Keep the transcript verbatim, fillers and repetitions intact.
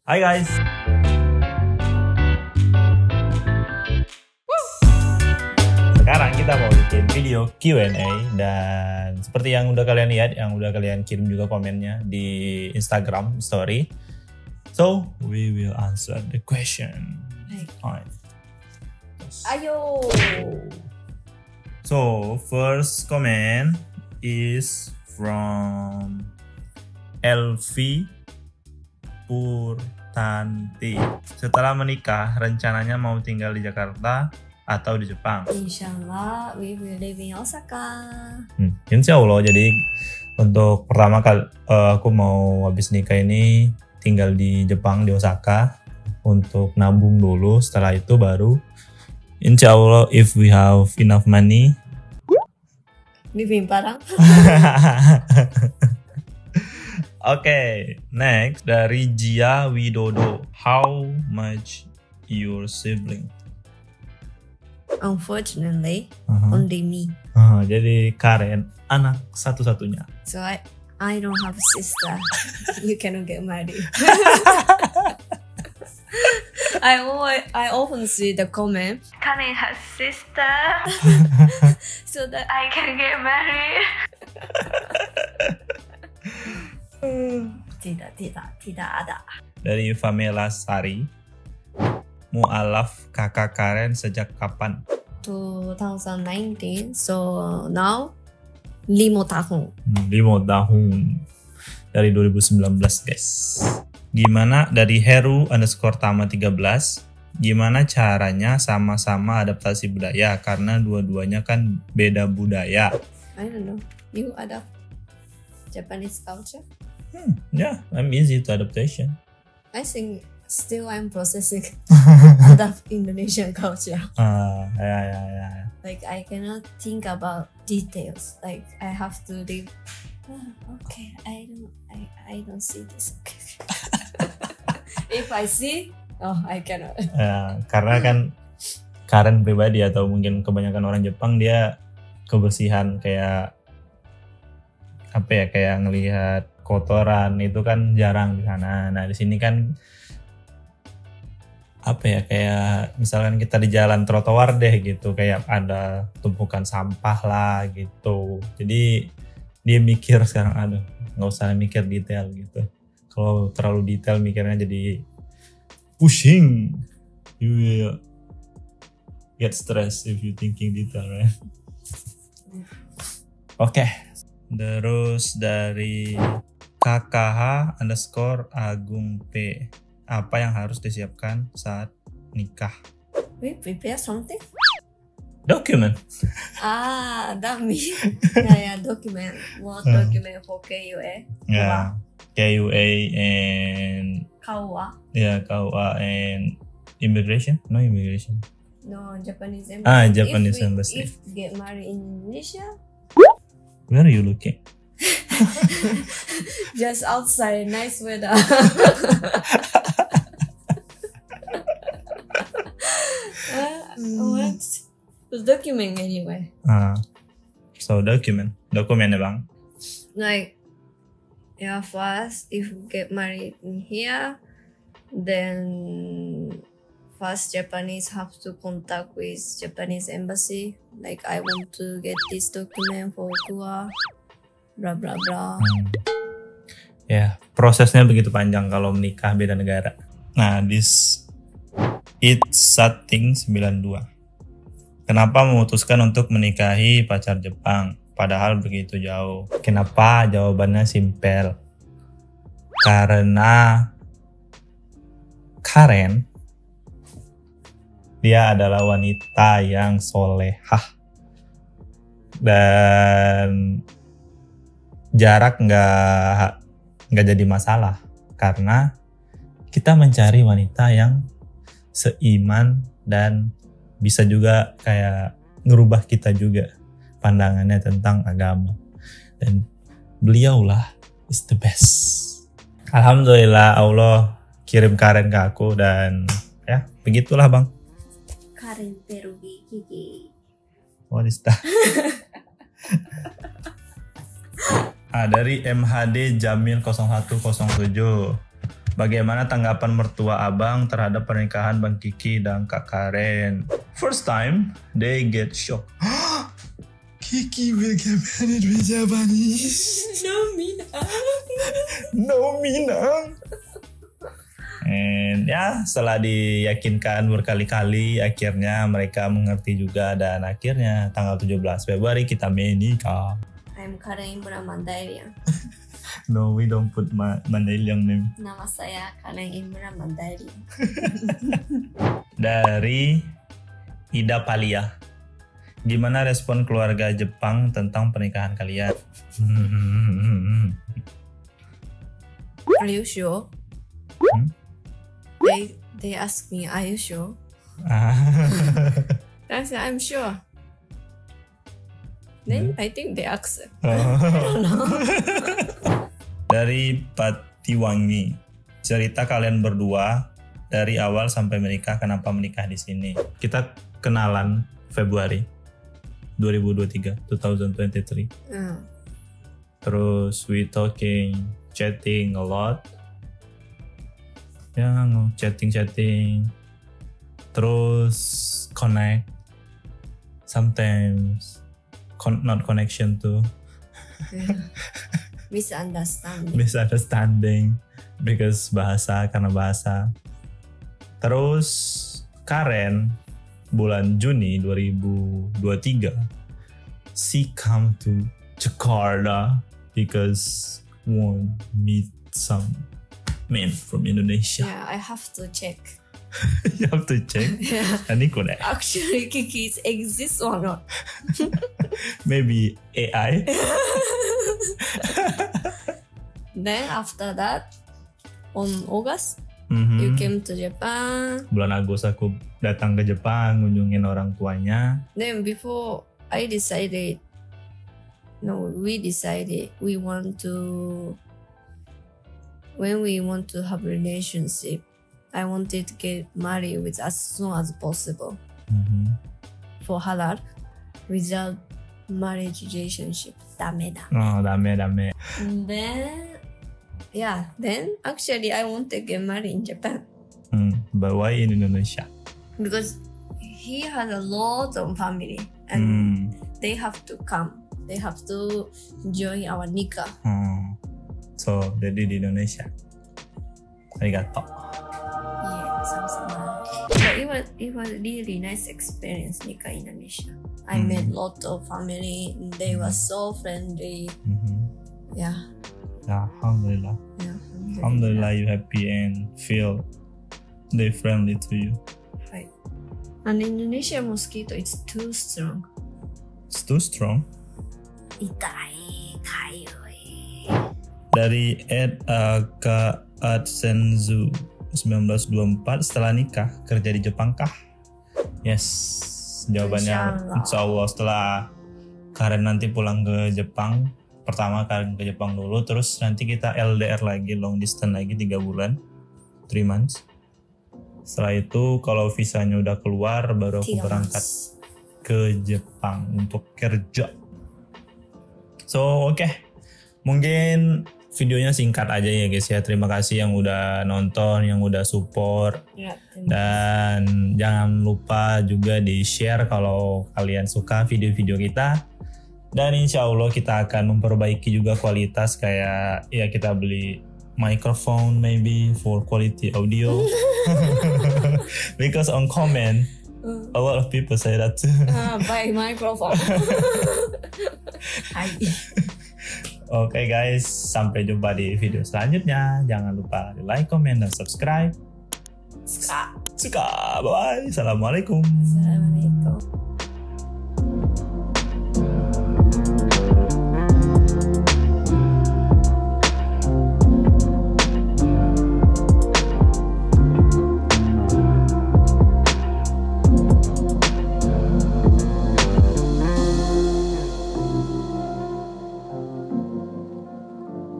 Hai guys. Sekarang kita mau bikin video Q and A dan seperti yang udah kalian lihat, yang udah kalian kirim juga komennya di Instagram story. So, we will answer the question. Alright. Ayo. So, first comment is from Elvi Purtanti. Setelah menikah, rencananya mau tinggal di Jakarta atau di Jepang? Inshallah, we will live in Osaka. Hmm, insya Allah. Jadi untuk pertama kali uh, aku mau habis nikah ini tinggal di Jepang, di Osaka, untuk nabung dulu. Setelah itu baru insya Allah if we have enough money. Live in Padang. Oke, okay, next dari Jia Widodo. How much your sibling? Unfortunately, Uh-huh. only me. Uh, jadi Karen anak satu-satunya. So I, I don't have a sister. You cannot get married. I always, I often see the comment. Karen has sister, so that I can get married. Tidak, tidak, tidak ada. Dari Famela Sari. Mu'alaf kakak Karen sejak kapan? twenty nineteen. So now lima tahun. Hmm, lima tahun. Dari dua ribu sembilan belas guys. Gimana dari Heru underscore Tama tiga belas. Gimana caranya sama-sama adaptasi budaya? Karena dua-duanya kan beda budaya. I don't know. You adapt Japanese culture? Hmm, yeah, I'm easy to adaptation. I think still I'm processing adapt Indonesian culture. Ah, ya ya ya. Like I cannot think about details. Like I have to live. Oh, okay, I don't. I I don't see this. Okay. If I see, oh I cannot. Ya, karena kan Karen pribadi atau mungkin kebanyakan orang Jepang dia kebersihan kayak apa ya, kayak ngelihat kotoran itu kan jarang di sana. Nah di sini kan apa ya, kayak misalkan kita di jalan trotoar deh gitu, kayak ada tumpukan sampah lah gitu. Jadi dia mikir sekarang, aduh nggak usah mikir detail gitu. Kalau terlalu detail mikirnya jadi pusing. You will get stressed if you thinking detail, right? Oke. Okay. Terus dari K K H underscore Agung P. Apa yang harus disiapkan saat nikah? We prepare something. Dokumen. Ah, that means yeah, yeah, document. What document for K U A? Ya, K U A and Kawa. ya K U A and immigration? No immigration. No, Japanese embassy. Ah, Japanese if we, embassy. If get married in Indonesia, Where are you looking? just outside, nice weather. uh, what? The document anyway. Ah, so document, dokumen ya bang. Like, yeah, first if we get married in here, then first Japanese have to contact with Japanese embassy. Like I want to get this document for Kua, blah blah blah. Hmm. Ya, prosesnya begitu panjang kalau menikah beda negara. Nah, this it's setting sembilan dua. Kenapa memutuskan untuk menikahi pacar Jepang padahal begitu jauh? Kenapa? Jawabannya simpel. Karena Karen dia adalah wanita yang solehah dan jarak nggak nggak jadi masalah karena kita mencari wanita yang seiman dan bisa juga kayak ngerubah kita juga pandangannya tentang agama, dan beliaulah is the best. Alhamdulillah Allah kirim Karen ke aku dan ya begitulah bang. Karen Perugi Gigi. What is that? Ah, dari M H D Jamil nol satu nol tujuh. Bagaimana tanggapan mertua abang terhadap pernikahan Bang Kiki dan Kak Karen? First time, they get shocked. Kiki will get married with Japanese. No, Minang. No, Minang. And ya setelah diyakinkan berkali-kali akhirnya mereka mengerti juga dan akhirnya tanggal tujuh belas Februari kita menikah. I'm Karen Imran Mandailing. No, we don't put ma Mandailing name. Nama saya Karen Imran Mandailing. Dari Ida Palia. Gimana respon keluarga Jepang tentang pernikahan kalian? Are you sure? Hmm? They they ask me, are you sure? I said, I'm sure. Then I think they accept. I don't know. Dari Patiwangi, cerita kalian berdua dari awal sampai menikah, kenapa menikah di sini? Kita kenalan Februari dua ribu dua puluh tiga, dua ribu dua puluh tiga. Mm. Terus we talking, chatting a lot. Ya, chatting-chatting. Terus connect. Sometimes con not connection too. Yeah. Misunderstanding. Misunderstanding because bahasa karena bahasa. Terus Karen bulan Juni dua ribu dua puluh tiga she come to Jakarta because want meet some men from Indonesia. Yeah, I have to check. You have to check. Yeah. Ani ko na. Actually, Kikis exist or not? Maybe A I. Then after that, on August, Mhm. you came to Japan. Bulan Agustus aku datang ke Jepang ngunjungin orang tuanya. Then before I decided, no, we decided we want to, when we want to have relationship, I wanted to get married with as soon as possible Mhm. for halal. Without marriage relationship, ダメだ. Oh, dame dame. And then, yeah, then actually I want to get married in Japan Hmm. But why in Indonesia? because he has a lot of family and Hmm. they have to come. They have to join our nikah. Hmm. So jadi di Indonesia. Arigato. Yeah, sama-sama. But it was it was really nice experience nikah in Indonesia. I Hmm. met lot of family. They were so friendly. Mhm. Yeah, Ya, alhamdulillah. yeah. Alhamdulillah you happy and feel they friendly to you. Right. And Indonesia mosquito is too strong. It's too strong. Itai, kayoi. Dari Ed Aka Adsenzu sembilan belas dua puluh empat, setelah nikah kerja di Jepang kah? Yes, jawabannya Insyaallah. insya Allah setelah Karen nanti pulang ke Jepang. Pertama Karen ke Jepang dulu, terus nanti kita L D R lagi, long distance lagi tiga bulan, three months. Setelah itu kalau visanya udah keluar baru aku Tiga berangkat months. ke Jepang untuk kerja. So oke, okay. Mungkin videonya singkat aja ya guys ya. Terima kasih yang udah nonton, yang udah support. Yeah, Dan jangan lupa juga di share kalau kalian suka video-video kita. Dan insya Allah kita akan memperbaiki juga kualitas, kayak ya kita beli microphone maybe for quality audio. Because on comment a lot of people say that too. Ah, buy microphone. Hai. Oke okay guys, sampai jumpa di video selanjutnya. Jangan lupa di like, comment, dan subscribe. Suka. Suka, bye bye. Assalamualaikum. Assalamualaikum.